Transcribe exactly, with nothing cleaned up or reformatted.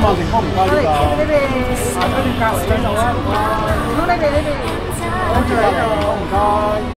啊，情況唔該呢個。 呢邊，啊，跟住隔離呢度啊，唔該。唔該呢邊呢邊。跟住呢度，唔該。